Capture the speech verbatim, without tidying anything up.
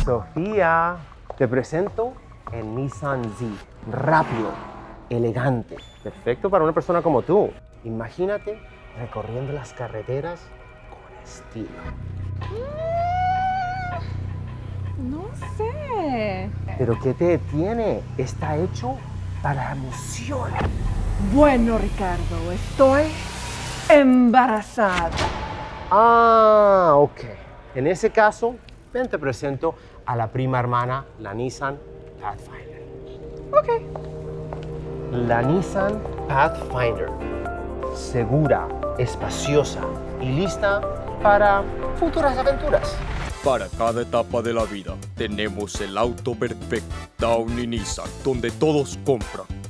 Sofía, te presento el Nissan Z. Rápido, elegante, perfecto para una persona como tú. Imagínate recorriendo las carreteras con estilo. No sé. ¿Pero qué te detiene? Está hecho para la emoción. Bueno, Ricardo, estoy embarazada. Ah, ok. En ese caso, ven, te presento a la prima hermana, la Nissan Pathfinder. Ok. La Nissan Pathfinder. Segura, espaciosa y lista para futuras aventuras. Para cada etapa de la vida tenemos el auto perfecto. Downey Nissan, donde todos compran.